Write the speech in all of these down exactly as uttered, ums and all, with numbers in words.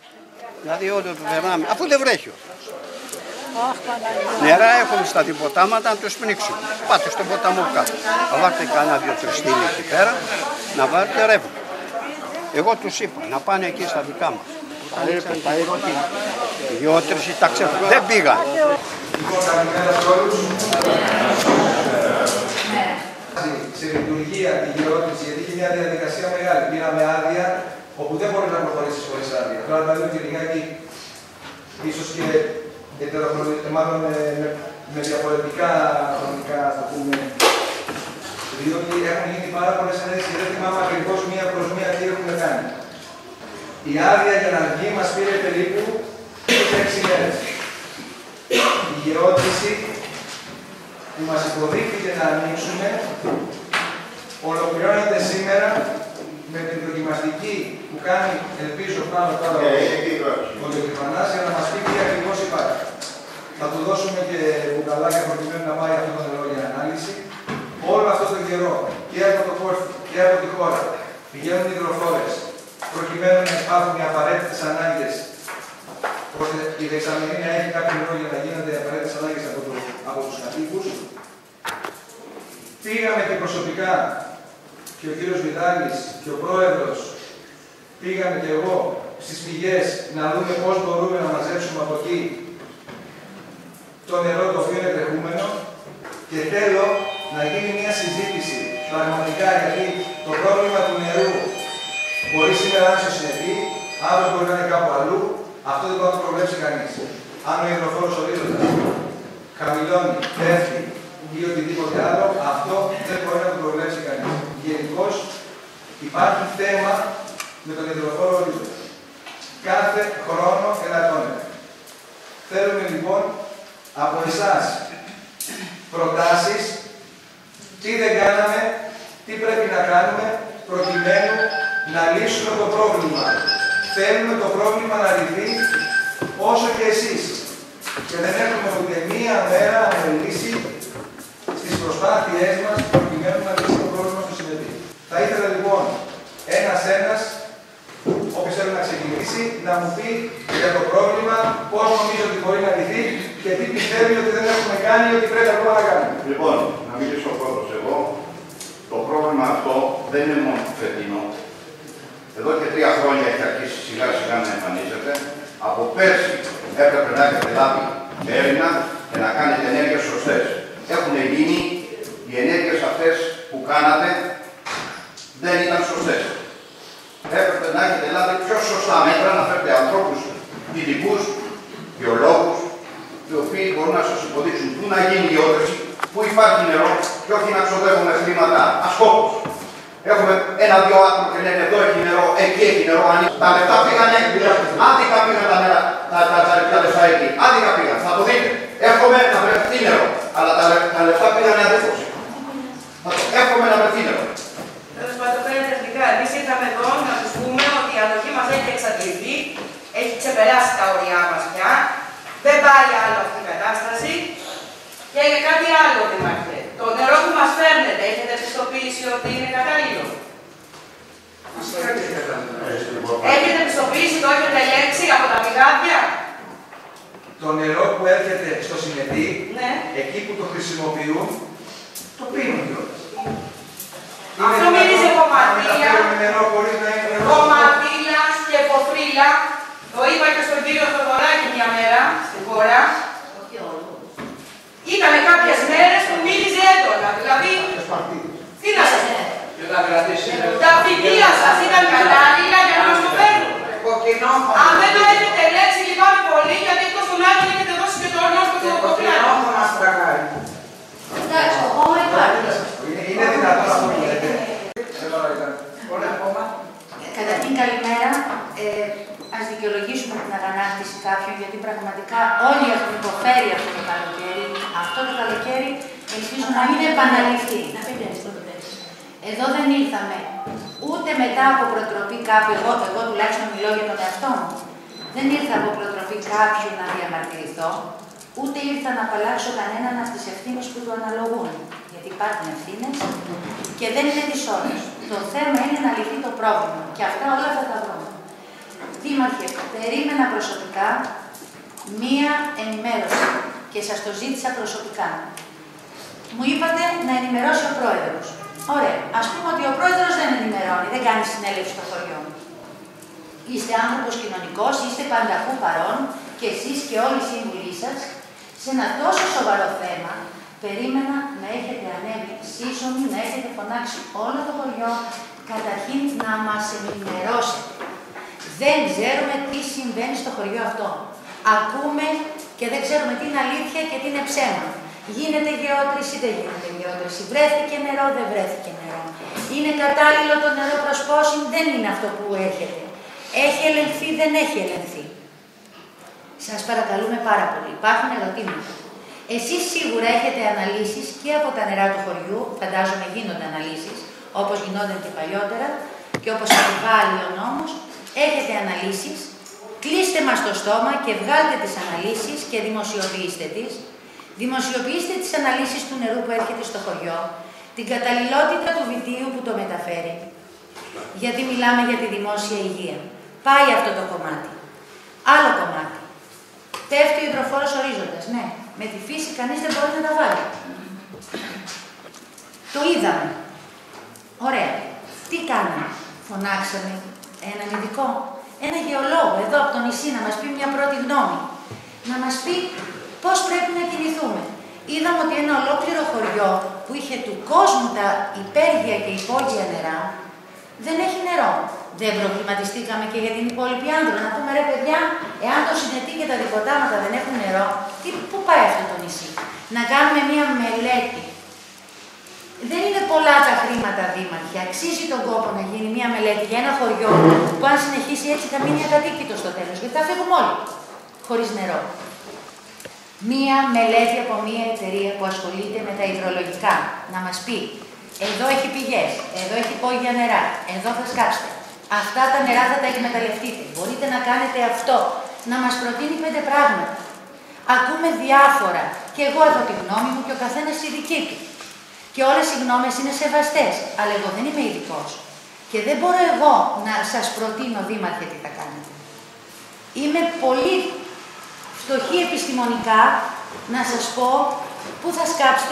Δηλαδή όταν το περνάμε, αφού δεν βρέχει. Νερά έχουν στα τυποτάματα να τους πνίξουν. Πάτε στον ποταμό κάτω. Θα βάλετε κανένα δυο τρεις στήλοι εκεί πέρα, να βάλετε ρεύμα. Εγώ τους είπα να πάνε εκεί στα δικά μας. Δυο τρεις τα ξέφυγαν. Δεν πήγαν. Λοιπόν, καλημέρα σε όλους. Σε λειτουργία τη γεώτηση, γιατί είχε μια διαδικασία μεγάλη. Πήραμε άδεια όπου δεν μπορεί να προχωρήσει χωρίς άδεια. Τώρα θα δούμε και λιγάκι, ίσως και μάλλον με, με διαφορετικά χρονικά, θα πούμε, διότι έχουν γίνει πάρα πολλές ενέργειες και δεν θυμάμαι ακριβώς μία προς μία τι έχουμε κάνει. Η άδεια για να βγει μας πήρε περίπου είκοσι έξι μέρες. Η γεώτηση που μας υποδείχθηκε να ανοίξουμε ολοκληρώνεται σήμερα με την δοκιμαστική που κάνει, ελπίζω, πάνω τώρα ο Διοκτημανάς για να μας πει τι ακριβώς υπάρχει. Θα του δώσουμε και μπουκαλάκια προκειμένου να πάει αυτό το νερό για ανάλυση. Όλο αυτό το καιρό και από το κόρφι και από τη χώρα πηγαίνουν υδροφόρες προκειμένου να υπάρχουν οι απαραίτητες ανάγκες, ώστε η δεξαμενή να έχει κάποιο νερό για να γίνονται οι απαραίτητες ανάγκες από, το, από τους κατοίκους. Πήγαμε και προσωπικά και ο κύριος Βιτάλης και ο πρόεδρος, πήγαμε και εγώ στις πηγές να δούμε πώς μπορούμε να μαζέψουμε από εκεί το νερό το οποίο είναι τρεχούμενο και θέλω να γίνει μια συζήτηση πραγματικά, γιατί το πρόβλημα του νερού μπορεί σήμερα να είναι στο Συνετή, αύριο μπορεί να είναι κάπου αλλού, αυτό δεν μπορεί να το προβλέψει κανείς. Αν ο υδροφόρος ορίζοντας χαμηλώνει, πέφτει ή οτιδήποτε άλλο, αυτό δεν μπορεί να το προβλέψει κανείς. Γενικώς υπάρχει θέμα με τον υδροφόρο ορίζοντα. Κάθε χρόνο ελαττώνεται. Θέλουμε λοιπόν από εσάς προτάσεις, τι δεν κάναμε, τι πρέπει να κάνουμε προκειμένου να λύσουμε το πρόβλημα. Θέλουμε το πρόβλημα να λυθεί όσο και εσείς. Και δεν έχουμε ούτε μία μέρα αμελήσει στις προσπάθειές μας προκειμένου να λύσει το πρόβλημα στο Συνετή. Θα ήθελα λοιπόν ένας-ένας, όποιος θέλει να ξεκινήσει, να μου πει για το πρόβλημα, πώς νομίζω ότι μπορεί να λυθεί και τι πιστεύει ότι δεν έχουμε κάνει ή ότι πρέπει ακόμα να κάνουμε. Λοιπόν, να μιλήσω πρώτος εγώ. Το πρόβλημα αυτό δεν είναι μόνο φετινό. Εδώ και τρία χρόνια έχει αρχίσει σιγά σιγά να εμφανίζεται. Από πέρσι έπρεπε να έχετε λάβει έρευνα και να κάνετε ενέργειες σωστές. Έχουν γίνει οι ενέργειες αυτές που κάνατε δεν ήταν σωστές. Έπρεπε να έχετε λάβει πιο σωστά μέτρα, να φέρετε ανθρώπους ειδικούς, βιολόγους, οι οποίοι μπορούν να σας υποδείξουν πού να γίνει η γεώτρηση, πού υπάρχει νερό και όχι να ξοδεύουμε χρήματα ασκόπως. Έχουμε ένα-δυο άτομα και λένε εδώ έχει νερό, εκεί έχει νερό, τα λεφτά πήγαν εκεί. Άδικα πήγαν τα νερά, τα, τα, τα, τα λεφτά εκεί. Άδικα πήγαν, θα το δείτε. Εύχομαι να βρεθεί νερό, αλλά τα, τα λεφτά πήγαν αντίθεση. Εύχομαι να βρεθεί νερό. Τέλος πάντων, πέρα τεχνικά, εμείς ήρθαμε εδώ να τους πούμε ότι η ανοχή μας έχει εξαντληθεί, έχει ξεπεράσει τα όρια μας πια, δεν πάει άλλο αυτή η κατάσταση και για κάτι άλλο, Δήμαρχε. Το νερό που μας φέρνετε, έχετε πιστοποίηση ότι είναι κατάλληλο? Έχετε πιστοποίηση, το έχετε ελέγξει από τα πηγάδια? Το νερό που έρχεται στο Συνετή, ναι, εκεί που το χρησιμοποιούν, το πίνουν κιόλας. Αυτό μύριζε κομματίλια, κομματίλια και ποφρίλα. Το είπα και στον κύριο Θοδωράκη μια μέρα στην χώρα. Ήτανε κάποιες μέρες που μύριζε έντονα, δηλαδή, τι να σας πω, τα φοιτεία σας ήταν κατάλληλα για να μας το φέρουν. Αν δεν το έχετε ελέγξει, λυπάμαι πολύ, γιατί εκτός των άλλων έχετε δώσει και το ονόστο του κοπλάνου. Εντάξει, το κόμμα υπάρχει. Είναι δυνατόν αυτό που λέτε? Καταρχήν καλημέρα. Ε, ας δικαιολογήσουμε την αγανάκτηση κάποιων, γιατί πραγματικά όλοι έχουν υποφέρει αυτό το καλοκαίρι. Αυτό το καλοκαίρι ελπίζω να μην επαναληφθεί. Εδώ δεν ήρθαμε ούτε μετά από προτροπή κάποιου, εγώ, εγώ τουλάχιστον μιλώ για τον εαυτό μου, δεν ήρθα από προτροπή κάποιου να διαμαρτυρηθώ, ούτε ήρθα να απαλλάξω κανέναν από τις ευθύνες που του αναλογούν. Γιατί υπάρχουν ευθύνες και δεν είναι της ώρας. Το θέμα είναι να λυθεί το πρόβλημα και αυτά όλα θα τα βρούμε. Δήμαρχε, περίμενα προσωπικά μία ενημέρωση και σας το ζήτησα προσωπικά. Μου είπατε να ενημερώσει ο πρόεδρος. Ωραία. Ας πούμε ότι ο πρόεδρος δεν ενημερώνει, δεν κάνει συνέλευση στο χωριό. Είστε άνθρωπος κοινωνικός, είστε πανταχού παρόν και εσείς και όλοι οι σύμβουλοι σας σε ένα τόσο σοβαρό θέμα. Περίμενα να έχετε ανέβει σύσσωμοι, να έχετε φωνάξει όλο το χωριό, καταρχήν να μας ενημερώσετε. Δεν ξέρουμε τι συμβαίνει στο χωριό αυτό. Ακούμε και δεν ξέρουμε τι είναι αλήθεια και τι είναι ψέμα. Γίνεται γεώτρηση, δεν γίνεται γεώτρηση. Βρέθηκε νερό, δεν βρέθηκε νερό. Είναι κατάλληλο το νερό προς πόση, δεν είναι αυτό που έρχεται. Έχει ελεγχθεί, δεν έχει ελεγχθεί. Σας παρακαλούμε πάρα πολύ. Υπάρχουν ερωτήματα. Εσείς σίγουρα έχετε αναλύσεις και από τα νερά του χωριού, φαντάζομαι γίνονται αναλύσεις, όπως γινόταν και παλιότερα και όπως επιβάλλει ο νόμος. Έχετε αναλύσεις, κλείστε μας το στόμα και βγάλτε τις αναλύσεις και δημοσιοποιήστε τις. Δημοσιοποιήστε τις αναλύσεις του νερού που έρχεται στο χωριό, την καταλληλότητα του βιτίου που το μεταφέρει, γιατί μιλάμε για τη δημόσια υγεία. Πάει αυτό το κομμάτι. Άλλο κομμάτι. Πέφτει ο υδροφόρος ορίζοντας. Ναι, με τη φύση κανείς δεν μπορεί να τα βάλει. Το είδαμε. Ωραία. Τι κάναμε. Φωνάξαμε έναν ειδικό, ένα γεωλόγο εδώ από το νησί να μας πει μια πρώτη γνώμη. Να μας πει πώς πρέπει να κινηθούμε. Είδαμε ότι ένα ολόκληρο χωριό που είχε του κόσμου τα υπέργεια και υπόγεια νερά δεν έχει νερό. Δεν προβληματιστήκαμε και για την υπόλοιπη Άνδρο. Να πούμε ρε παιδιά, εάν το Συνετή και τα Δικοτάματα δεν έχουν νερό, τι, πού πάει αυτό το νησί. Να κάνουμε μια μελέτη. Δεν είναι πολλά τα χρήματα, δήμαρχε. Αξίζει τον κόπο να γίνει μια μελέτη για ένα χωριό που αν συνεχίσει έτσι θα μείνει ακατοίκητο στο τέλος. Γιατί θα φύγουμε όλοι χωρίς νερό. Μία μελέτη από μία εταιρεία που ασχολείται με τα υδρολογικά. Να μας πει, εδώ έχει πηγές, εδώ έχει υπόγεια νερά, εδώ θα σκάψετε. Αυτά τα νερά θα τα εκμεταλλευτείτε. Μπορείτε να κάνετε αυτό. Να μας προτείνει πέντε πράγματα. Ακούμε διάφορα. Και εγώ έχω τη γνώμη μου και ο καθένας η δική του. Και όλες οι γνώμες είναι σεβαστές. Αλλά εγώ δεν είμαι ειδικός. Και δεν μπορώ εγώ να σας προτείνω, δήμαρχε, τι θα κάνετε. Είμαι πολύ φτωχή επιστημονικά να σας πω πού θα σκάψετε,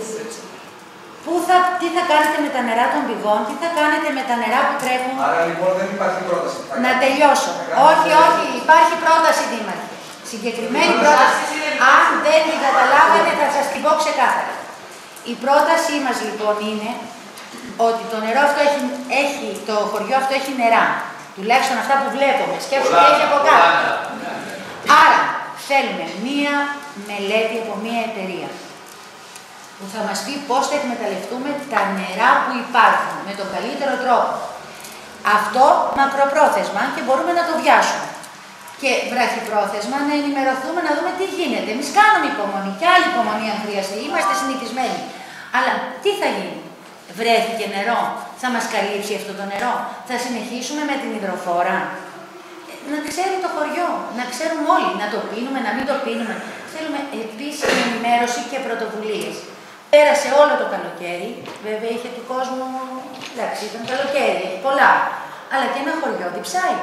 πού θα, τι θα κάνετε με τα νερά των πηγών, τι θα κάνετε με τα νερά που τρέχουν. Άρα λοιπόν δεν υπάρχει πρόταση. Να τελειώσω. Όχι, όχι, υπάρχει πρόταση, δήμαρχε. Συγκεκριμένη πρόταση. Αν δεν την καταλάβετε θα σας την πω ξεκάθαρα. Η πρότασή μας λοιπόν είναι ότι το νερό αυτό έχει, έχει, το χωριό αυτό έχει νερά. Τουλάχιστον αυτά που βλέπουμε. Σκέψτε τι έχει από κάτω. Άρα θέλουμε μία μελέτη από μία εταιρεία που θα μας πει πώς θα εκμεταλλευτούμε τα νερά που υπάρχουν με τον καλύτερο τρόπο. Αυτό μακροπρόθεσμα και μπορούμε να το βιάσουμε. Και βραχυπρόθεσμα να ενημερωθούμε, να δούμε τι γίνεται. Εμείς κάνουμε υπομονή και άλλη υπομονή αν χρειαστεί. Είμαστε συνηθισμένοι. Αλλά τι θα γίνει. Βρέθηκε νερό. Θα μας καλύψει αυτό το νερό. Θα συνεχίσουμε με την υδροφόρα. Να ξέρει το χωριό. Να ξέρουμε όλοι. Να το πίνουμε, να μην το πίνουμε. Θέλουμε επίσημη ενημέρωση και πρωτοβουλίες. Πέρασε όλο το καλοκαίρι. Βέβαια είχε του κόσμου. Εντάξει, ήταν καλοκαίρι, έχει πολλά. Αλλά και ένα χωριό διψάει.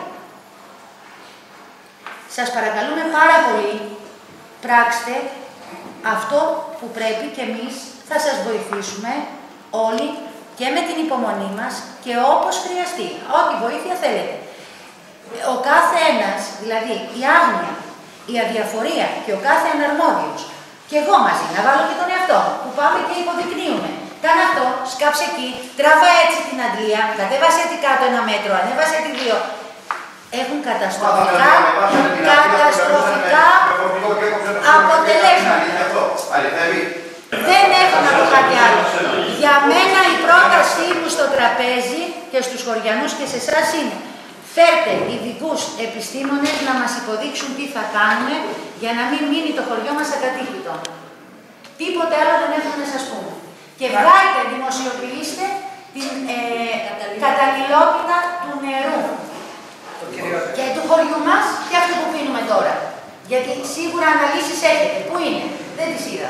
Σας παρακαλούμε πάρα πολύ, πράξτε αυτό που πρέπει και εμείς θα σας βοηθήσουμε όλοι και με την υπομονή μας και όπως χρειαστεί. Ό,τι βοήθεια θέλετε. Ο κάθε ένας, δηλαδή η άγνοια, η αδιαφορία και ο κάθε αναρμόδιος, και εγώ μαζί, να βάλω και τον εαυτό μου, που πάμε και υποδεικνύουμε. Κάνε αυτό, σκάψε εκεί, τράβα έτσι την αντλία, κατέβασε την κάτω ένα μέτρο, ανέβασε τη δύο. Έχουν καταστροφικά, καταστροφικά αποτελέσματα. Δεν έχω να πω κάτι άλλο. Για μένα η πρότασή μου στο τραπέζι και στους χωριανούς και σε εσάς είναι φέρτε ειδικούς επιστήμονες να μας υποδείξουν τι θα κάνουμε για να μην μείνει το χωριό μας ακατοίκητο. Τίποτε άλλο δεν έχουμε να σας πούμε. Και βγάλτε, δημοσιοποιήστε την ε, καταλληλότητα του νερού. Και του χωριού μας και αυτό που πίνουμε τώρα. Γιατί σίγουρα αναλύσεις έχετε. Πού είναι, δεν τις είδα.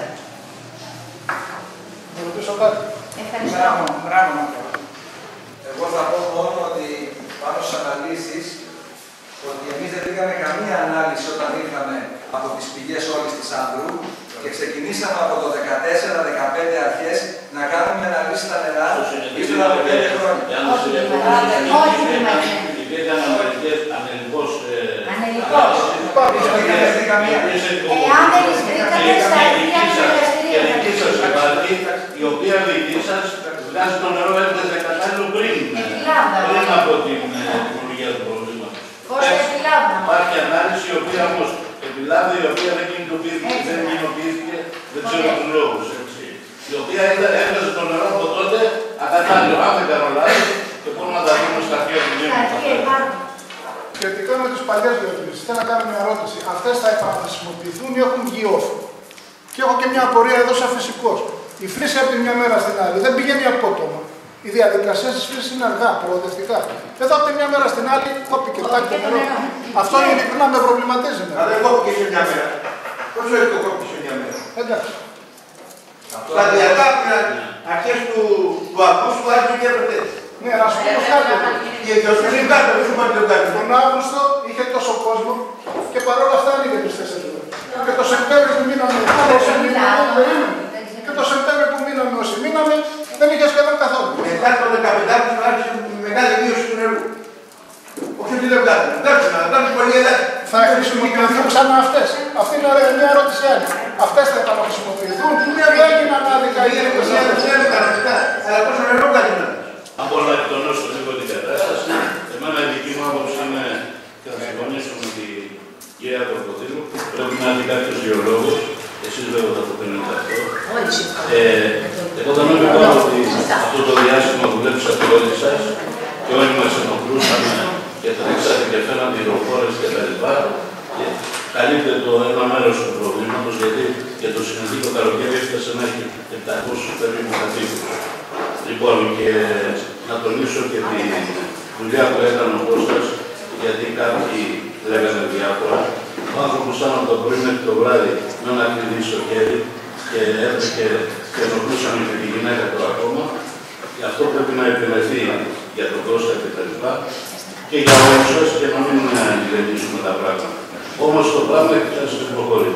Να ρωτήσω κάτι. Ευχαριστώ. Μπράβο, μπράβο. Εγώ θα πω μόνο ότι πάνω στις αναλύσεις ότι εμείς δεν πήγαμε καμία ανάλυση όταν ήρθαμε από τις πηγές όλης της Άνδρου και ξεκινήσαμε από το δεκατέσσερα δεκαπέντε αρχές να κάνουμε αναλύσεις στα νερά ύστερα από πέντε χρόνια. Υπήρχαν ανελικός... Ανελικός. Εάν δεν εισβρήκατε στα αρχεία του εργαστηρίου. Και δική σας υπάρχει, η οποία δική σας βγάζει το νερό έβγαζε κατάλληλο πριν. Πριν από την δημιουργία του προβλήματος. Πώς επιλάβδα. Υπάρχει ανάλυση η οποία όμως επιλάβδα, η οποία δεν κινητοποιήθηκε, δεν κοινοποιήθηκε, δεν ξέρω τους λόγους. Η οποία έβγαζε το νερό από τότε ακατάλληλο. Αν δεν κάνω λάθος, και μπορούμε να τα δούμε στα αρχεία του Δήμου. Σχετικά με τις παλιές διατηρήσεις, θέλω να κάνω μια ερώτηση. Αυτές θα επαναχρησιμοποιηθούν ή έχουν βγει off? Και έχω και μια απορία εδώ σαν φυσικός. Η φρύση από τη μια μέρα στην άλλη δεν πηγαίνει απότομα. Οι διαδικασίες της φρύσης είναι αργά, προοδευτικά. Εδώ από τη μια μέρα στην άλλη κόπηκε τάκι το νερό. Αυτό ειλικρινά με προβληματίζει. Αν δεν κόπηκε σε μια μέρα. Πώς λέει το κόπηκε σε μια μέρα? Εντάξει. Σταδιακά αρχές του Αυγούστου άρχισε και έπρεπε. Ναι, να σου πω κάτι. Και το σπίτι κάτω, δεν σου πάρει το κάτω. Τον Αύγουστο είχε τόσο κόσμο και παρόλα αυτά ανοίγε τις τέσσερις ώρες. Και το Σεπτέμβριο που μείναμε όσοι μείναμε, και το Σεπτέμβριο που μείναμε όσοι μείναμε, δεν είχε σχεδόν καθόλου. Μετά το δεκαπέντε άρχισε η μεγάλη μείωση του νερού. Όχι ότι δεν βγάζει. Εντάξει, να βγάζει πολύ ελάχιστα. Θα χρησιμοποιηθούν ξανά αυτές. Αυτή είναι μια ερώτηση άλλη. Αυτές θα επαναχρησιμοποιηθούν. Δεν έγιναν άδικα οι αλλά πόσο νερό κάνει να Αν μπορώ να εκτονώσω λίγο την κατάσταση, εμένα η δική μου άποψη είναι και θα συμφωνήσω με την κυρία Κορκοδήλου. Πρέπει να είναι κάποιος γεωλόγος. Εσείς βέβαια θα το παίρνετε αυτό. Ε, εγώ θα μην πω ότι αυτό το διάστημα δουλέψατε όλοι σας και όλοι μας ενοχλούσαμε και τρέξατε και φέραν υδροφόρες και τα λοιπά. Καλύπτεται το ένα μέρος του προβλήματος, γιατί και το συνεδρικό καλοκαίρι έφτασε να έχει επτακόσιους περίπου κατοίκους. Λοιπόν, και να τονίσω και τη δουλειά που έκανε ο Κώστας, γιατί κάποιοι λέγανε διάφορα. Ο άνθρωπος ήταν από το πρωί μέχρι το βράδυ με ένα κλειδί στο χέρι και έτρεχε και ενοχλούσαμε και τη γυναίκα του ακόμα. Γι' αυτό πρέπει να επιλεχθεί για τον Κώστα και τα λοιπά και για όλους σας και να μην ηρεμήσουμε τα πράγματα. Όμως το πράγμα έχει και προχωρεί.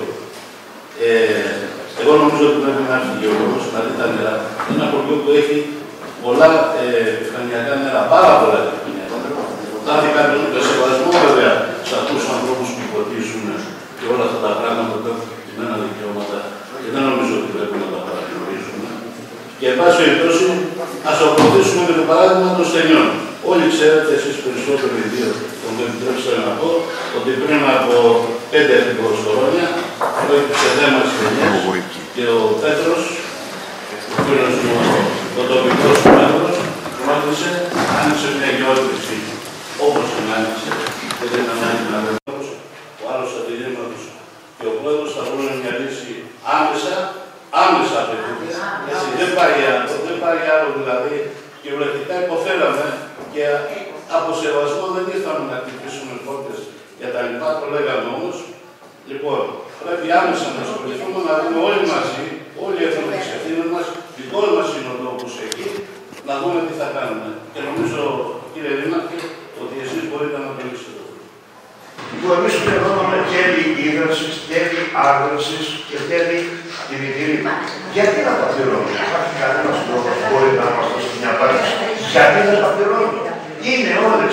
Ε, εγώ νομίζω ότι πρέπει να έρθει γεωλόγος να δει τα νερά. Είναι ένα χωριό που έχει πολλά επιφανειακά νερά, πάρα πολλά επιφανειακά νερά. Θα δει κάποιον με σεβασμό βέβαια σε αυτούς τους ανθρώπους που υποτίσσουν και όλα αυτά τα πράγματα που έχουν κειμένα δικαιώματα και δεν νομίζω ότι πρέπει να τα παραγνωρίσουμε. Και εν πάση περιπτώσει, ας ακολουθήσουμε με το παράδειγμα των στενιών. Όλοι ξέρετε, εσείς περισσότερο οι δύο, που μου επιτρέψατε να πω, ότι πριν από πέντε χρόνια προέκυψε θέμα στενιές και ο Πέτρος, ο φίλος μου, ο τοπικός Πέτρος, ρώτησε, άνοιξε μια γεώτρηση. Όπως την άνοιξε, δεν ήταν ανάγκη να δεχτώσει, ο άλλος αντιδήματος και ο πρόεδρος θα βρουν μια λύση άμεσα, άμεσα απαιτείται. Έτσι, δεν πάει άλλο, δεν πάει άλλο δηλαδή. Κυριολεκτικά υποφέραμε και από σεβασμό δεν ήρθαμε να χτυπήσουμε πόρτες για τα λοιπά, το λέγαμε όμως. Λοιπόν, πρέπει άμεσα να ασχοληθούμε, να δούμε όλοι μαζί, όλοι έχουμε τις ευθύνες μας, δικός μας είναι ο τόπος εκεί, να δούμε τι θα κάνουμε. Και νομίζω, κύριε Δήμαρχε, ότι εσείς μπορείτε να το λύσετε. Λοιπόν, εμείς πληρώνουμε τέλη ίδρυσης, τέλη άδρυσης και τέλη κινητήρη. Γιατί να τα πληρώνουμε? Υπάρχει κανένας τρόπος που μπορεί να μας δώσει μια απάντηση. Γιατί να τα πληρώνουμε? Είναι όλες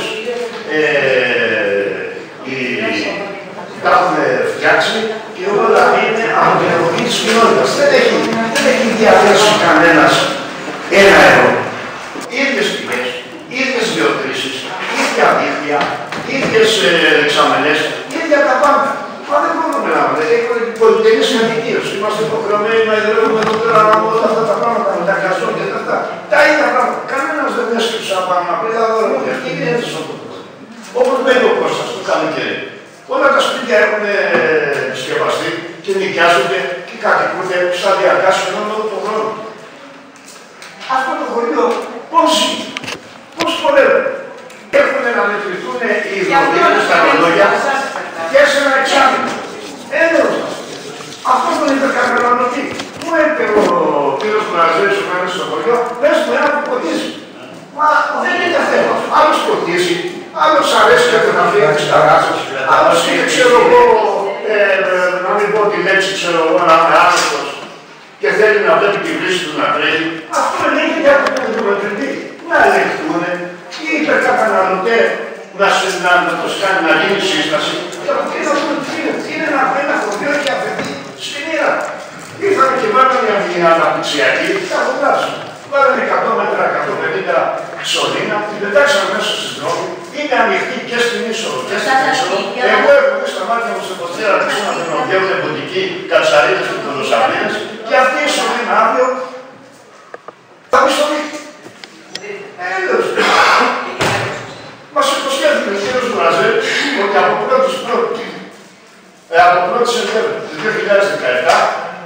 ε, οι τα έχουμε φτιάξει και όλα είναι αντιλογή της κοινότητας. Δεν έχει, δεν έχει διαθέσει κανένας ένα ευρώ. Ίδιες πηγές, ίδιες γεωτρήσεις, ίδια δίκτυα, ίδιες εξαμενές, ίδια τα πάντα. Μα δεν μπορούμε να πούμε, έχουμε πολυτελείς κατοικίες. Είμαστε υποχρεωμένοι να ιδρύουμε εδώ πέρα όλα αυτά τα πράγματα με τα καζόν και τα αυτά. Τα ίδια πράγματα. Κανένας δεν έσκυψε να πάμε να πει, θα δω αυτή είναι έτσι στο τοπικό. Όπως λέει ο Κώστας το καλοκαίρι. Όλα τα σπίτια έχουν συσκευαστεί και νοικιάζονται και κατοικούνται σταδιακά σχεδόν όλο τον χρόνο. Αυτό το χωριό πώς ζει, πώς χορεύουν. Έχουν να μετρηθούν οι υδροδίες στα ρολόγια και σε ένα εξάμεινο. Ένεος. Αυτό τον υπερκαταναλωτή. Μου είπε ο κύριος Βραζέλης που είναι στο χωριό, πες μου ένα που ποτίζει. Μα δεν είναι θέμα. Άλλος ποτίζει Άλλος αρέσει και να φύγει στα ράτσα. Άλλος είναι, ξέρω εγώ, να μην πω τη λέξη, ξέρω εγώ, να είναι άνθρωπος και θέλει να βλέπει τη βρύση του να τρέχει. Αυτό ελέγχει για τον μετρητή. Να ελεγχθούν ή υπερκαταναλωτέ να, να, να το κάνει να γίνει σύσταση. Και από εκεί θα πούμε τι γίνεται. Είναι ένα, ένα χωριό και αφαιθεί στη μοίρα. Ήρθαμε και βάλαμε μια αναπτυξιακή και από κάτω. Βάλαμε εκατό μέτρα, εκατό πενήντα σωλήνα, την πετάξαμε μέσα στη δρόμη. Είναι ανοιχτή και στην είσοδο και στην είσοδο. Εγώ έχω δει στα μάτια μου σε ποτέ να δεν βγαίνουν ποτικοί κατσαρίδες και ποδοσαρίδες και αυτή η σωλήνα άδειο θα μπει στο δίκτυο. Έλεος. Μας υποσχέθηκε ο κύριος Βραζέ ότι από πρώτη από πρώτη Σεπτέμβρη του δύο χιλιάδες δεκαεπτά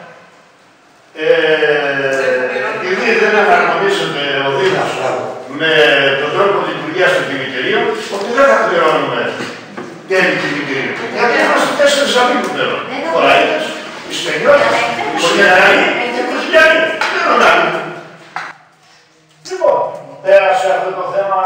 επειδή δεν αναγνωρίζεται ο Δήμος με τον τρόπο λειτουργίας των κημητηρίων, ότι δεν θα πληρώνουμε τέλη κημητηρίων. Γιατί είμαστε τέσσερις αμήνους πλέον. Φοραίδες, οι Σπενιώτες, οι Σιαναίοι και οι Κουσιάνοι. Δεν ρωτάνε. Λοιπόν, πέρασε αυτό το θέμα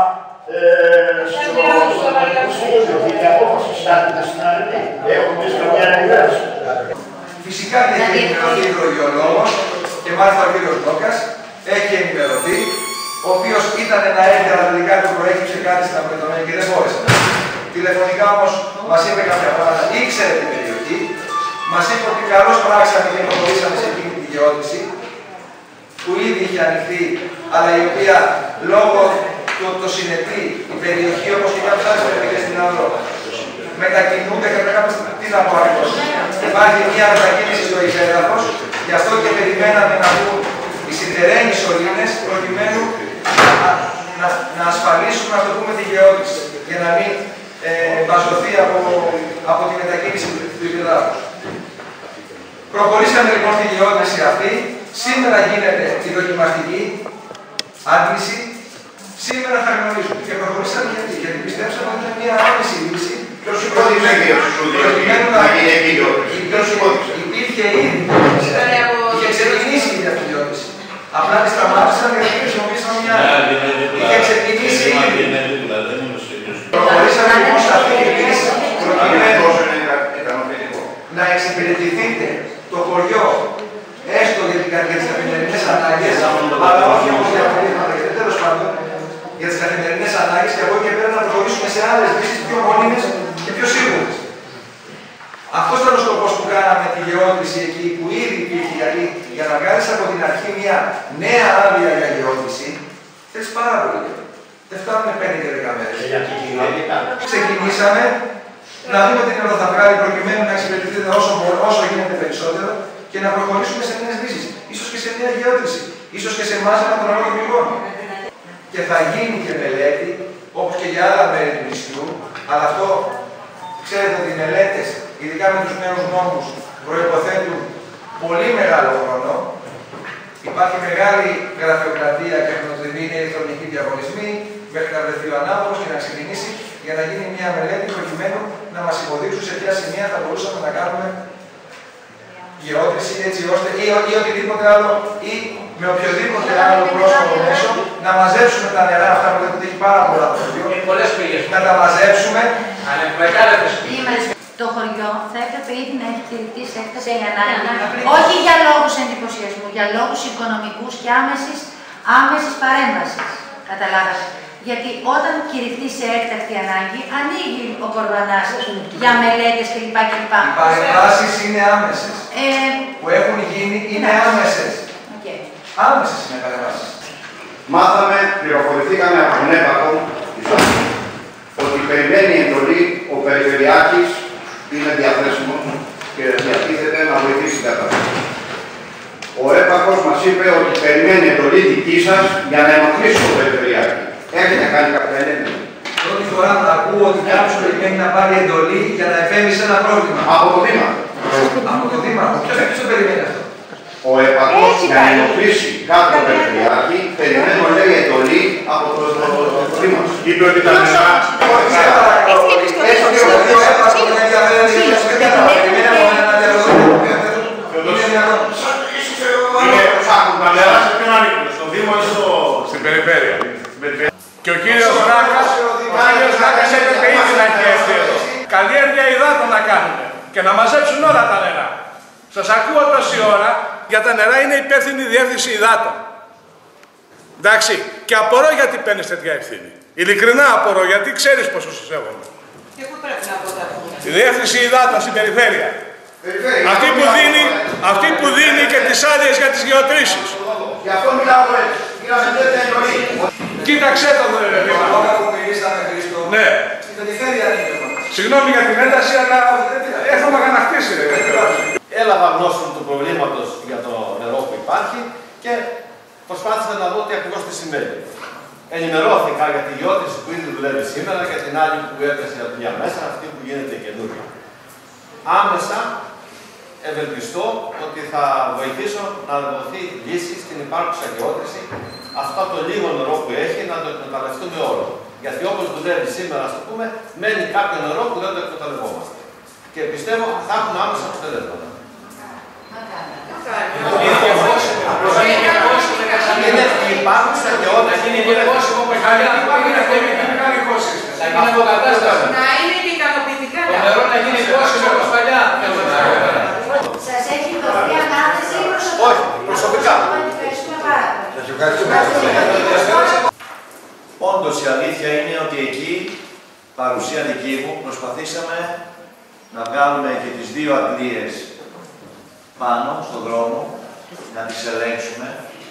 η απόφαση στάθηκα στην αρετή. Έχουμε πει καμιά ενημέρωση. Φυσικά και έχει ενημερωθεί ο υδρογειολόγος και μάλιστα ο κύριος Ντόκας έχει ενημερωθεί, ο οποίος ήταν να έρθει, αλλά τελικά του προέκυψε κάτι στην απολυτωμένη και δεν μπόρεσε. Τηλεφωνικά όμως μας είπε κάποια πράγματα, ήξερε την περιοχή, μας είπε ότι καλώς πράξαμε και προχωρήσαμε σε εκείνη τη γεώτηση, που ήδη είχε ανοιχθεί, αλλά η οποία λόγω του το συνετή η περιοχή, όπως και κάποιες άλλες περιοχές στην Ευρώπη, μετακινούνται κατά κάποιο τι να πω ακριβώς. Υπάρχει μια μετακίνηση στο υπέδαφος, γι' αυτό και περιμέναμε να μπουν οι συντερένοι σωλήνες προκειμένου να, να, να ασφαλίσουμε, να το πούμε, τη γεώτηση, για να μην ε, μπαζωθεί από, από τη μετακίνηση του υπέδαφους. Προχωρήσαμε λοιπόν τη γεώτηση αυτή. Σήμερα γίνεται η δοκιμαστική άντληση. Σήμερα θα γνωρίζουμε. Και προχωρήσαμε γιατί, γιατί πιστέψαμε ότι είναι μια άμεση λύση. Ποιος υποδείγει να γίνει εκδηλώτηση. Υπήρχε ήδη. Είχε ξεκινήσει η αυτοδιώτηση. Απλά τη σταμάτησαν γιατί χρησιμοποίησαν μια άλλη. Είχε ξεκινήσει ήδη. Προχωρήσαμε λοιπόν σε αυτή τη λύση προκειμένου να εξυπηρετηθείτε το χωριό έστω για τις καθημερινές ανάγκες, αλλά όχι όμως για απολύτματα. Γιατί τέλος πάντων για τις καθημερινές ανάγκες και από εκεί και πέρα να προχωρήσουμε σε άλλες λύσεις πιο μόνιμες και πιο σίγουρες. Αυτός ήταν ο σκοπός που κάναμε τη γεώτηση εκεί που ήδη υπήρχε, γιατί για να βγάλεις από την αρχή μια νέα άδεια για γεώτηση, θέλεις πάρα πολύ καιρό. Δεν φτάνουν πέντε και δέκα μέρες. Ξεκινήσαμε να δούμε τι νερό θα βγάλει προκειμένου να εξυπηρετηθείτε όσο, όσο γίνεται περισσότερο και να προχωρήσουμε σε νέες λύσεις. Ίσως και σε νέα γεώτηση. Ίσως και σε μάζεμα των αγρότων πηγών. Και θα γίνει και μελέτη, όπως και για άλλα μέρη του νησιού, αλλά αυτό ξέρετε ότι οι μελέτες, ειδικά με τους νέους νόμους, προϋποθέτουν πολύ μεγάλο χρόνο. Υπάρχει μεγάλη γραφειοκρατία και χρονοτριβή, είναι ηλεκτρονικοί διαγωνισμοί, μέχρι να βρεθεί ο ανάποδος και να ξεκινήσει για να γίνει μια μελέτη προκειμένου να μας υποδείξουν σε ποια σημεία θα μπορούσαμε να κάνουμε γεώτηση έτσι ώστε ή, ή οτιδήποτε άλλο ή με οποιοδήποτε άλλο πρόσωπο μέσο να μαζέψουμε τα νερά αυτά που λέτε ότι έχει πάρα πολλά το χωριό. Να τα μαζέψουμε. Το χωριό θα έπρεπε ήδη να έχει κηρυχθεί σε έκταση για ανάγκη, όχι για λόγους εντυπωσιασμού, για λόγους οικονομικούς και άμεσης, άμεσης παρέμβασης. Καταλάβατε. Γιατί όταν κηρυχθεί σε έκτακτη ανάγκη, ανοίγει ο κορβανάς για μελέτες κλπ. κλπ. Οι παρεμβάσεις είναι άμεσες. Ε, που έχουν γίνει είναι άμεσες. Okay. Άμεσες είναι οι παρεμβάσεις. Μάθαμε, πληροφορηθήκαμε από τον έπακο ότι περιμένει εντολή ο Περιφερειάρχης, είναι διαθέσιμο και διατίθεται να βοηθήσει την κατάσταση. Ο έπακος μας είπε ότι περιμένει εντολή δική σας για να ενοχλήσει τον Περιφερειάρχη. Έχετε κάνει κάποια ενέργεια. Πρώτη φορά να ακούω ότι κάποιος περιμένει να πάρει εντολή για να επέμβει σε ένα πρόβλημα. Από το Δήμαρχο. Από το Δήμαρχο. Ποιος το περιμένει αυτό. Ο έπακος για να ενοχλήσει κάποιο Περιφερειάρχη περιμένει λέει εντολή από το Δήμαρχο. Είπε ότι τα νερά. Στην περιφέρεια. Και ο κύριος κύριος Ράκας, ο κύριος Ράκας έπρεπε ήδη να έχει έρθει εδώ. Καλλιέργεια υδάτων να κάνουν και να μαζέψουν όλα τα νερά. Σας ακούω τόση ώρα, για τα νερά είναι υπεύθυνη η διεύθυνση υδάτων. Εντάξει, και απορώ γιατί παίρνεις τέτοια ευθύνη. Ειλικρινά απορώ, γιατί ξέρεις πόσο σου σέβομαι. Και πού πρέπει να πω τα πούμε. Η διεύθυνση υδάτων στην περιφέρεια. Περιφέρεια. Αυτή που δίνει, αυτή που δίνει και τις άδειες για τις γεωτρήσεις. Γι' αυτό μιλάω έτσι. Μιλάμε τέτοια εντολή. Κοίταξέ το εδώ, ρε παιδί. Που μιλήσαμε, Χρήστο. Ναι. Στην περιφέρεια είναι το θέμα. Συγγνώμη για την ένταση, αλλά έχω μαγανακτήσει, ρε. Έλαβα γνώση του προβλήματος για το νερό που υπάρχει και προσπάθησα να δω τι ακριβώς τι συμβαίνει. Ενημερώθηκα για τη γεώτρηση που ήδη δουλεύει σήμερα και την άλλη που έπεσε από μια μέσα, αυτή που γίνεται καινούργια. Άμεσα ευελπιστώ ότι θα βοηθήσω να δοθεί λύση στην υπάρχουσα γεώτρηση, αυτό το λίγο νερό που έχει να το εκμεταλλευτούμε όλο. Γιατί όπως δουλεύει σήμερα, ας το πούμε, μένει κάποιο νερό που δεν το εκμεταλλευόμαστε. Και πιστεύω θα έχουμε άμεσα αποτελέσματα. Είναι η υπάρχουσα γεώτρηση. Είναι και κόσμο που έχει μηχανικό σύστημα. Να είναι και ικανοποιητικά τα νερό να γίνει κόσμο όπως παλιά. Σας έχει δοθεί ανάθεση ή προσωπικά? Όχι, προσωπικά. Ευχαριστούμε πάρα πολύ. Όντως η αλήθεια είναι ότι εκεί, παρουσία δική μου, προσπαθήσαμε να βγάλουμε και τις δύο αντλίες πάνω στον δρόμο, να τις ελέγξουμε,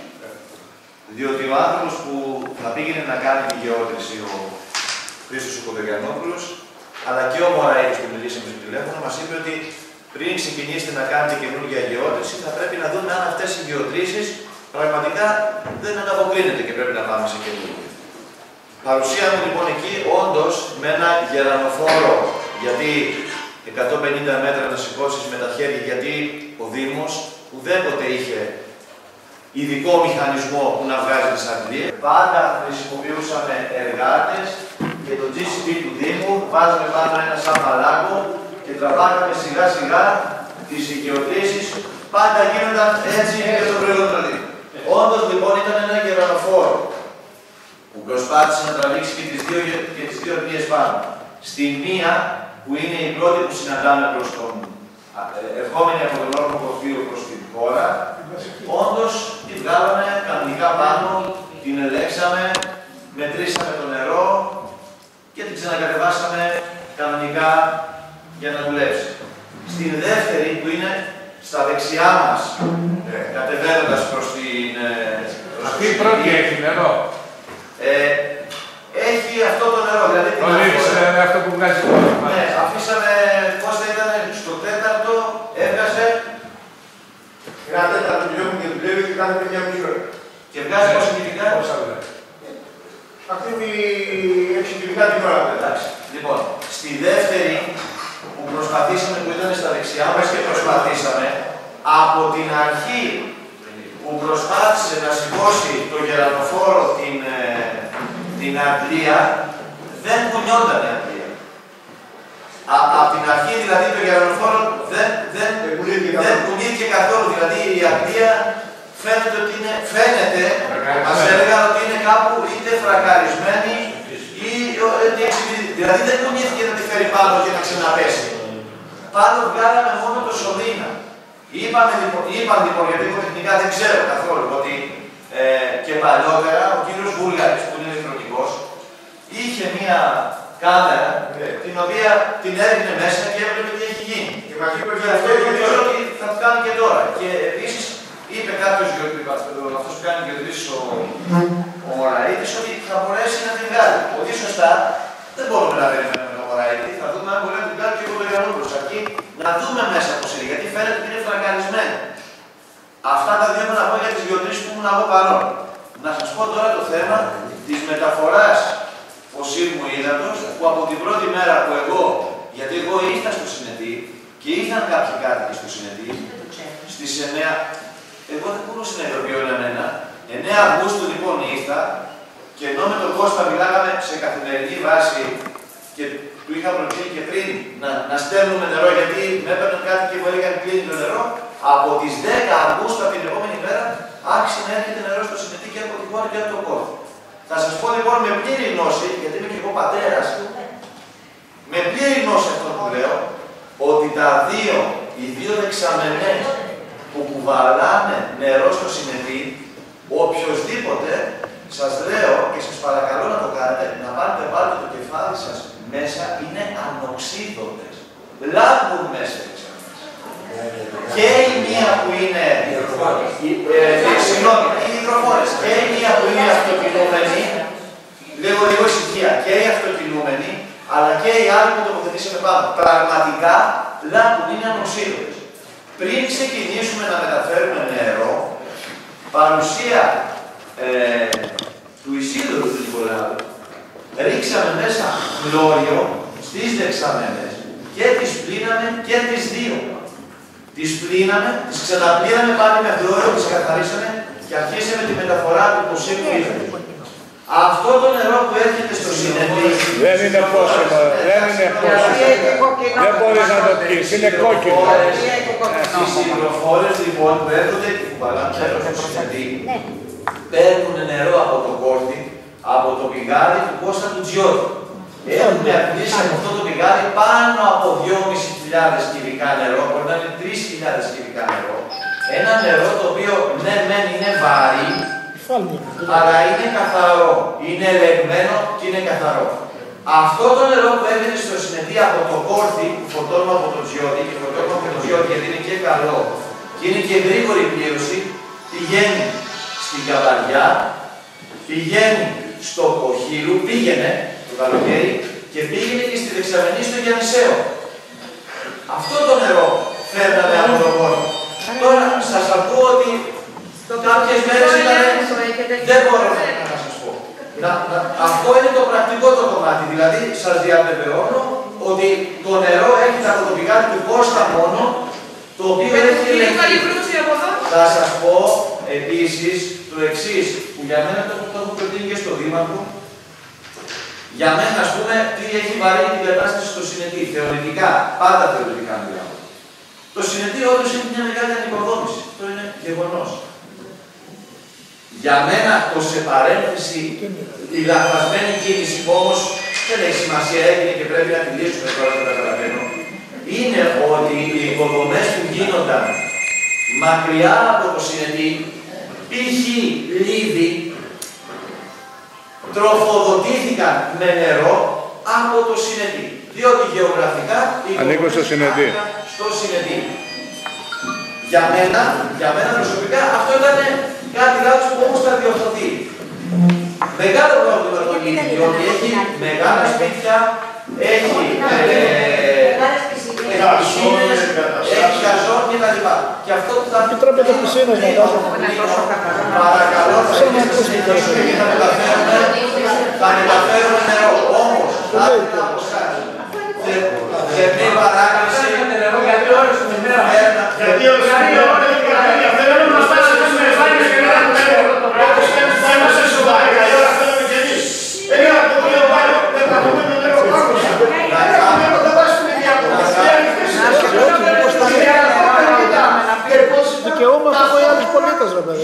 διότι ο άνθρωπος που θα πήγαινε να κάνει τη γεώτρηση, ο Χρήστος ο Κοντογιαννόπουλος, αλλά και ο Μωραΐδης που μιλήσαμε στο τηλέφωνο, μας είπε ότι πριν ξεκινήσετε να κάνετε καινούργια γεώτρηση, θα πρέπει να δούμε αν αυτές οι γεωτρήσεις πραγματικά δεν ανταποκρίνεται και πρέπει να πάμε σε καινούργια. Παρουσία μου λοιπόν εκεί, όντως με ένα γερανοφόρο, γιατί εκατόν πενήντα μέτρα να σηκώσεις με τα χέρια, γιατί ο Δήμος ουδέποτε είχε ειδικό μηχανισμό που να βγάζει τις αντλίες. Πάντα χρησιμοποιούσαμε εργάτες και το τζι σι μπι του Δήμου, βάζαμε πάνω ένα σαν παλάκο και τραβάγαμε σιγά σιγά τις οικειοτήσεις, πάντα γίνονταν έτσι για το προηγούμενο Δήμο. Όντως λοιπόν ήταν ένα γερανοφόρο που προσπάθησε να τραβήξει και τις δύο, και τις δύο αντλίες πάνω. Στη μία, που είναι η πρώτη που συναντάμε προς τον ερχόμενη από τον όρμο προφείο προς την χώρα, όντως τη βγάλαμε κανονικά πάνω, την ελέξαμε, μετρήσαμε το νερό και την ξανακατεβάσαμε κανονικά για να δουλέψει. Στην δεύτερη, που είναι στα δεξιά μας, ε, κατεβαίνοντας προς την... Προς αυτή η πρώτη έχει νερό. Ε, έχει αυτό το νερό, δηλαδή την αφήσαμε, είναι αυτό που βγάζει το νερό. Ναι, αφήσαμε, πώς θα ήταν, στο τέταρτο, έβγαζε ένα τέταρτο λιώμη και δουλεύει και κάνει μια μισή ώρα. Και βγάζει πόσο κυβικά. Αυτή είναι η έξι κυβικά την ώρα. Εντάξει. Λοιπόν, στη δεύτερη που προσπαθήσαμε, που ήταν στα δεξιά μας και προσπαθήσαμε, από την αρχή που προσπάθησε να σηκώσει το γερανοφόρο την, ε, την αντλία, δεν κουνιόταν η αντλία. Από την αρχή δηλαδή το γερανοφόρο δεν, δεν, δεν κουνήθηκε καθόλου. Δηλαδή η αντλία φαίνεται ότι είναι, φαίνεται, μας έλεγαν ότι είναι κάπου είτε φρακαρισμένη ή δηλαδή δεν κουνήθηκε να τη φέρει πάνω και να ξαναπέσει. Πάνω βγάλαμε μόνο το σωλήνα. Είπαμε λοιπόν, είπαν λοιπόν, γιατί εγώ τεχνικά δεν ξέρω καθόλου, ότι ε, και παλιότερα ο κύριος Βούλγαρης, που είναι ηλεκτρονικός, είχε μία κάμερα, yeah. την οποία την έδινε μέσα και έβλεπε τι έχει γίνει. Και, και αυτό νομίζω ότι θα το κάνει και τώρα. Και επίσης είπε κάποιος, αυτός που κάνει γεωτρήσεις, ο, ο Μωραΐδης, ότι θα μπορέσει να την βγάλει. Ότι σωστά δεν μπορούμε να περιμένουμε με τον Μωραΐδη, θα δούμε αν μπορεί να την βγάλει και ο Κοντογιαννόπουλος. Αρκεί να δούμε μέσα πώς είναι, γιατί φαίνεται ότι είναι φρακαρισμένο. Αυτά τα δύο να πω για τις γεωτρήσεις που ήμουν εγώ παρόν. Να σας πω τώρα το θέμα της μεταφοράς οσύρμου ύδατος, που από την πρώτη μέρα που εγώ, γιατί εγώ ήρθα στο Συνετή και ήρθαν κάποιοι κάτοικοι στο Συνετή, στις εννέα, εγώ δεν μπορούσα να ειδοποιώ εμένα, εννέα Αυγούστου λοιπόν ήρθα και ενώ με τον Κώστα μιλάγαμε σε καθημερινή βάση και του είχα προτείνει και πριν να, να στέλνουμε νερό, γιατί με έπαιρναν κάτι και μου έλεγαν κλείνει το νερό, από τις δέκα Αυγούστου την επόμενη μέρα άρχισε να έρχεται νερό στο Συνετή και από τη χώρα και από τον κόσμο. Θα σας πω λοιπόν με πλήρη γνώση, γιατί είμαι και εγώ πατέρας, με πλήρη γνώση αυτό που λέω, ότι τα δύο, οι δύο δεξαμενές που κουβαλάνε νερό στο Συνετή, οποιοσδήποτε, σας λέω και σας παρακαλώ να το κάνετε, να βάλετε πάλι το κεφάλι σας μέσα, είναι ανοξίδωτες. Λάμπουν μέσα οι δεξαμενές. Και η μία που είναι, συγγνώμη, οι υδροφόρες, και η μία που είναι αυτοκινούμενη, λίγο λίγο ησυχία, και οι αυτοκινούμενοι, αλλά και οι άλλοι που τοποθετήσαμε πάνω. Πραγματικά λάμπουν, είναι ανοξίδωτες. Πριν ξεκινήσουμε να μεταφέρουμε νερό, παρουσία ε, του Ισίδωρου του Νικολάου, ρίξαμε μέσα χλώριο στις δεξαμενές και τις πλύναμε και τις δύο. Τις πλύναμε, τις ξαναπλύναμε πάλι με χλώριο, τις καθαρίσαμε και αρχίσαμε τη μεταφορά του ποσίμου ήλιου. Αυτό το νερό που έρχεται στο Συνετή... Δεν είναι πόσιμο, δεν είναι πόσιμο. Δεν μπορείς να το πεις, είναι κόκκινο. Τις υδροφόρες λοιπόν που έρχονται και κουβαλάνε νερό στο Συνετή, παίρνουν νερό από το κόρτι, από το πηγάδι του Κώστα του Τζιώτη. Έχουμε αντλήσει από αυτό το πηγάδι πάνω από δυόμισι χιλιάδες κυβικά νερό, μπορεί να είναι τρεις χιλιάδες κυβικά νερό. Ένα νερό το οποίο ναι μεν είναι βαρύ, αλλά είναι καθαρό, είναι ελεγμένο και είναι καθαρό. Αυτό το νερό που έρχεται στο Συνετή από το κόρτι που φορτώνουμε από το Τζιώτη, και φορτώνουμε από το Τζιώτη γιατί είναι και καλό και είναι και γρήγορη πλήρωση, πηγαίνει στην Καβαριά, πηγαίνει στο Κοχύλου, πήγαινε το καλοκαίρι και πήγαινε και στη δεξαμενή στο Γιαννησαίο. Αυτό το νερό φέρναμε από τον κόρτι. Τώρα σας ακούω ότι κάποιες μέρες ήταν... Δεν μπορώ να σας πω. Να, να, αυτό είναι το πρακτικό το κομμάτι. Δηλαδή, σας διαβεβαιώνω ότι το νερό έρχεται από το πηγάδι του Κώστα μόνο, το οποίο έχει ελεγχθεί. Θα σας πω επίσης το εξής, που για μένα το, το έχω προτείνει και στο Δήμαρχο. Για μένα, ας πούμε, τι έχει βαρύνει την κατάσταση στο Συνετή. Θεωρητικά, πάντα θεωρητικά μιλάω. Το Συνετή όντως έχει μια μεγάλη ανοικοδόμηση. Αυτό είναι γεγονός. Για μένα, το σε παρένθεση, η λαθασμένη κίνηση που όμως δεν έχει σημασία, έγινε και πρέπει να τη λύσουμε τώρα, το καταλαβαίνω, είναι ότι οι υποδομές που γίνονταν μακριά από το Συνετή, π.χ. Λίδι, τροφοδοτήθηκαν με νερό από το Συνετή. Διότι γεωγραφικά ανήκω στο Συνετή. Στο Συνετή. Για μένα, για μένα προσωπικά, αυτό ήταν κάτι λάθος που όμως θα διορθωθεί. Μεγάλο πρόβλημα το Λίδι, διότι έχει μεγάλα σπίτια, έχει πισίνες, έχει γαζόν και τα λοιπά. Και αυτό που θα επιτρέπεται πισίνες να βάζω. Παρακαλώ, θα συνεχίσουμε και θα μεταφέρουμε, θα μεταφέρουμε νερό. Όμως, άκουσα από εσάς, θερμή παράκληση, γιατί ώρες την ημέρα, γιατί ώρες την ημέρα, θέλω να μας πάσει να με φάνεις και να έχουμε νερό. Όπως θα είμαστε σοβαροί, καλή ώρα θέλουμε και εμείς. Δεν είναι από το δύο βάλω, δεν θα πούμε το νερό. Δικαιώματα από οι άλλους πολίτες, ρε παιδί.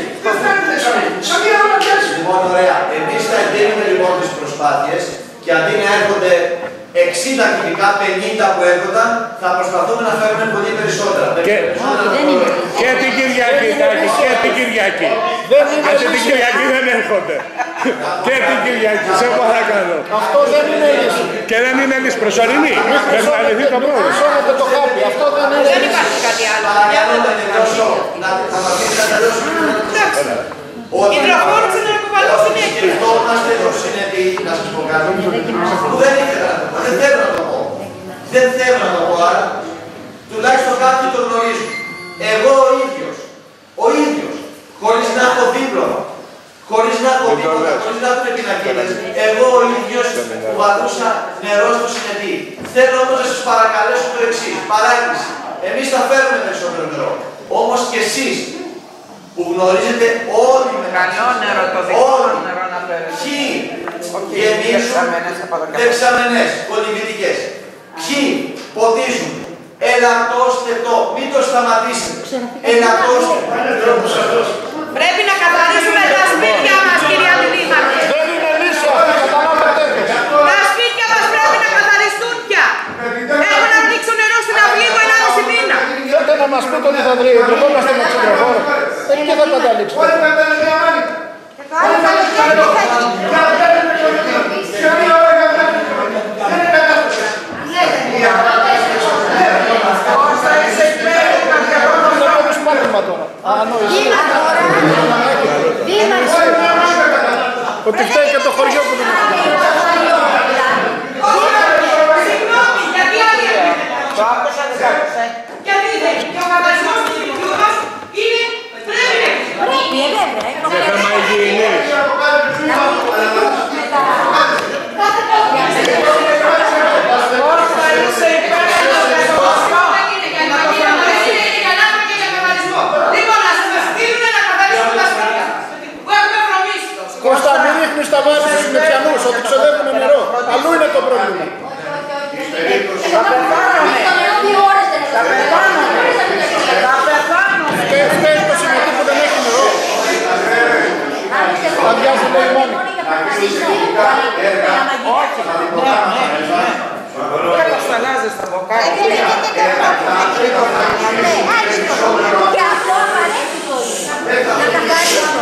Λοιπόν, ωραία. Εμείς θα εντείνουμε λοιπόν τις προσπάθειες και αντί να έρχονται εξήντα κυβικά, πενήντα που έρχονταν, θα προσπαθούμε να φέρουμε πολύ περισσότερα. Και, και την Κυριακή, Τάκη, και την Κυριακή. Γιατί την Κυριακή δεν έρχονται. Και την Κυριακή, σε παρακαλώ. Αυτό δεν είναι λύση. Και δεν είναι λύση προσωρινή. Πρέπει να λυθεί το πρόβλημα. Σώμεται το χάπι. Αυτό δεν είναι Δεν υπάρχει κάτι άλλο. Θα μας πείτε να τελειώσω. Οι υδροφόροι να κουβαλούν στην έκτη. Σκεφτόμαστε το Συνετή, να σας πω κάτι, που δεν ήθελα να το πω, δεν θέλω να το πω. Δεν θέλω να το πω, άρα τουλάχιστον κάποιοι το γνωρίζουν. Εγώ ο ίδιος, ο ίδιος, χωρίς να έχω δίπλωμα, χωρίς να έχω τίποτα, χωρίς να έχω πινακίδες, εγώ ο ίδιος κουβαλούσα νερό στο Συνετή. Θέλω όμως να σας παρακαλέσω το εξής, παράκληση. Εμείς θα φέρουμε περισσότερο νερό. Όμως και εσείς, που γνωρίζετε όλοι με καλό νερό, το δικό νερό να φέρετε. Ποιοι γεμίζουν δεξαμενές, κολυμβητικές. Ποιοι ποτίζουν ελαττώστετο, μην το σταματήσετε. Ελαττώστετο. Πρέπει να καθαρίσουμε τα σπίτια μας, κυρία Δήμαρχε. Ότι φταίει και το χωριό που δεν έχει. Συγγνώμη, γιατί άλλοι Το άκουσα, δεν το άκουσα. γιατί δεν. Και ο καθαρισμός του σπιτιού μας είναι πρέπει να έχει. Πρέπει, ε, βέβαια. Σε θέμα υγιεινής. Πώς θα είσαι υπεύθυνος για το αυτό. Λοιπόν, να σας στείλουν να καθαρίσουν τα σπίτια που έχουμε βρωμίσει. Κώστα, μην ρίχνεις τα βάρη στους Μητσιανούς, ότι ξοδεύουν νερό. Αλλού είναι το πρόβλημα. Θα πεθάνομαι. Θα πεθάνομαι. Θα πεθάνομαι. Φταίει το συμμετή που δεν έχει νερό. Θα βιάζει το λιμόνι. Όχι. Δεν το σταλάζεις στα βοκάλια. Και αυτό απαραίτητο είναι. Να τα χαρίσω.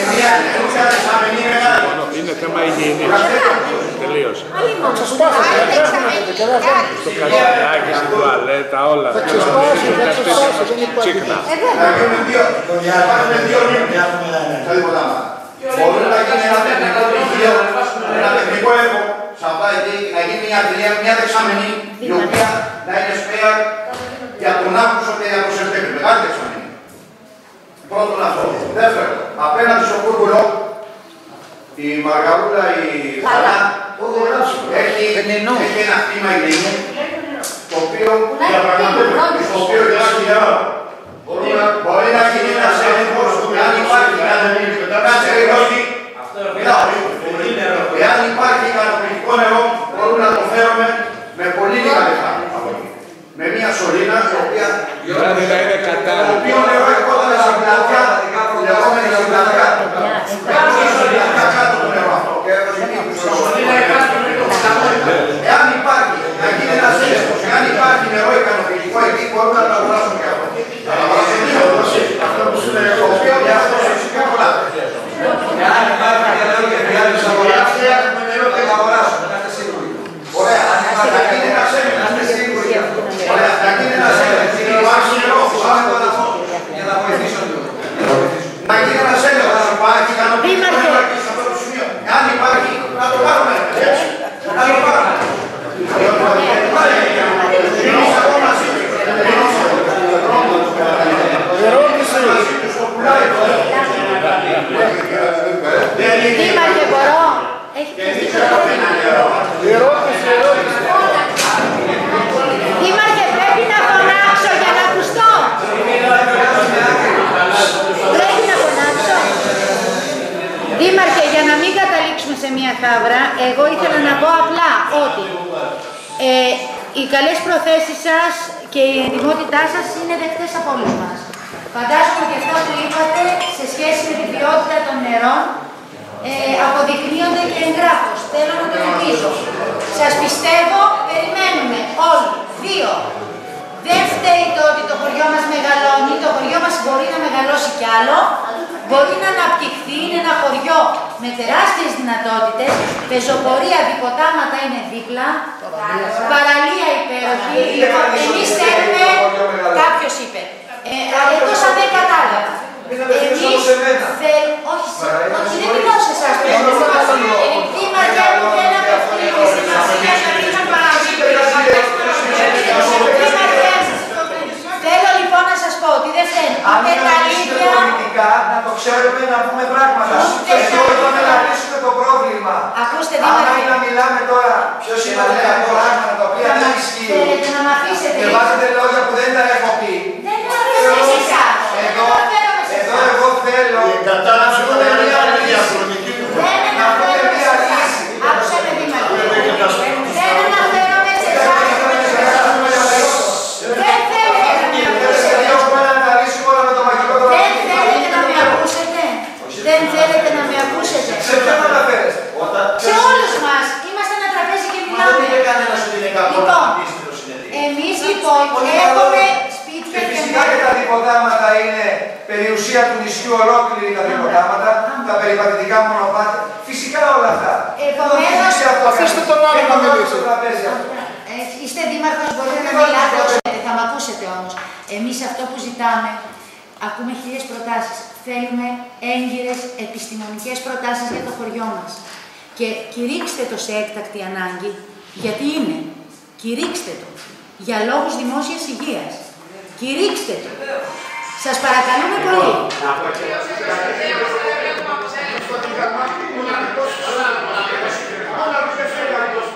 Είναι θέμα υγιεινής. Τελείωσε. Θα ξεσπάσει, δεν τρέχουνε και δεν φαίνεται. Το καζιάκι, στην τουαλέτα, όλα. Θα ξεσπάσει, θα ξεσπάσει, δεν υπάρχει. Τσίκνα. Να γίνουν δύο, υπάρχουν δύο μήνες. Μπορεί να γίνει ένα τεχνικό πτυχίο, ένα τεχνικό έργο, σαν πάει εκεί, να γίνει μια ατελεία, μια δεξαμενή, η οποία να είναι σπέα για τον Αύγουστο και για τον Σεπτέμβριο. Μεγάλη δεξαμενή. Πρώτον αυτό. Δεύτερον, απέναντι στο Κούρκουλο, η Μαργαρούλα, η Χαρά, έχει, έχει ένα κτήμα ειρήνη, το οποίο διαπραγματεύεται, στο οποίο υπάρχει νερό. Μπορεί να γίνει ένας έλεγχος, εάν υπάρχει εάν υπάρχει ικανοποιητικό νερό, μπορούμε να το φέρουμε με πολύ λίγα λεφτά. Με μια σωλήνα, η οποία Δηλαδή να είναι το κατάλληλο. οποίο νερό ερχόταν στην πλατιά, λεγόμενη στην πλατιά. Στην πλατιά κάτω το νερό αυτό. Και στο σωλήνα υπάρχει. Εάν υπάρχει, να γίνει ένας έλεγχος, εάν υπάρχει νερό ικανοποιητικό εκεί, μπορούμε να το αγοράσουμε και αυτό. Αυτό που σου λέει, το οποίο διάστος φυσικά πολλά. Εάν υπάρχει νερό και χρειάζεται να αγοράσουμε, θα αγοράσουμε, να είστε σίγουροι. Ωραία, να γίνει ένας έλεγχος. Να είστε σίγουροι γι' αυτό. Ωραία, να γίνει ένας έλεγχος. Υπάρχει νερό, Για να βοηθήσω λίγο. να γίνει ένας έλεγχος. Υπάρχει ικανοποιητικό νερό εκεί σε αυτό το σημείο. Αν υπάρχει, να το πάρουμε. Έτσι. Να το πάρουμε. Εμείς ακόμα Δήμαρχε, μπορώ. Δήμαρχε, πρέπει να φωνάξω για να ακουστώ. Πρέπει να φωνάξω. Δήμαρχε, για να μην καταλήξουμε σε μια χάβρα, εγώ ήθελα να πω απλά ότι ε, οι καλές προθέσεις σας και η ετοιμότητά σας είναι δεκτές από όλους μας. Φαντάζομαι ότι αυτά που είπατε σε σχέση με την ποιότητα των νερών ε, αποδεικνύονται και εγγράφως. Θέλω να το θυμίσω. Σας πιστεύω, περιμένουμε όλοι. Δύο. Δεν φταίει το ότι το χωριό μας μεγαλώνει, το χωριό μας μπορεί να μεγαλώσει κι άλλο, μπορεί να αναπτυχθεί, είναι ένα χωριό με τεράστιες δυνατότητες, πεζοπορία, δικοτάματα είναι δίπλα, παραλία υπέροχη. Εμείς θέλουμε, κάποιος είπε, ε, εκτός αν δεν κατάλαβα. Εμείς θέλουμε, όχι, όχι, δεν μιλώ σε εσάς, δήμαρχε μου δεν απευθύνει σημασία να μην παραγωγή. Θέλω λοιπόν να σας πω ότι δεν θέλει ούτε τα ίδια. Πολιτικά να το ξέρουμε να πούμε πράγματα. Και όχι να λύσουμε το πρόβλημα. Ακούστε, άμα δήμαρχε. είναι να μιλάμε τώρα πιο σημαντικά πράγματα τα οποία δεν ισχύουν Θέλετε να μ' αφήσετε και λίγο. βάζετε λόγια που δεν τα έχω πει. Δεν είναι αφήσετε εσάς. Εδώ, εδώ εγώ θέλω Η κατάρτιση να δεν βρούμε είναι μια άλλη λύση. διαφορετική. Δεν Να βρούμε αναφέρομαι μια σε εσάς. λύση. Άκουσα με δήμαρχε. Δεν αναφέρομαι σε εσάς. Δεν θέλετε να με ακούσετε. Δεν θέλετε να με ακούσετε. Δεν θέλετε να με ακούσετε. Σε ποιον αναφέρεστε? Σε όλους μας. Είμαστε ένα τραπέζι και Μα δεν μιλάμε. είπε κανένας ότι είναι κακό να Λοιπόν, μιλήσει το συνεδρίο. εμείς λοιπόν έχουμε σπίτια Και και φυσικά και τα δικοτάματα είναι περιουσία του νησιού ολόκληρη τα δικοτάματα, τα περιπατητικά μονοπάτια, φυσικά όλα αυτά. Επομένως, αφήστε τον άλλο να μιλήσει. Ε, είστε δήμαρχος, μπορείτε να μιλάτε όσο θέλετε, θα μ' ακούσετε όμως. Εμείς αυτό που ζητάμε, ακούμε χίλιες προτάσεις. θέλουμε έγκυρες επιστημονικές προτάσεις για το χωριό μας. Και κηρύξτε το σε έκτακτη ανάγκη, γιατί είναι. Κηρύξτε το. Για λόγους δημόσιας υγείας. Κηρύξτε το. Σας παρακαλούμε πολύ. Μόνο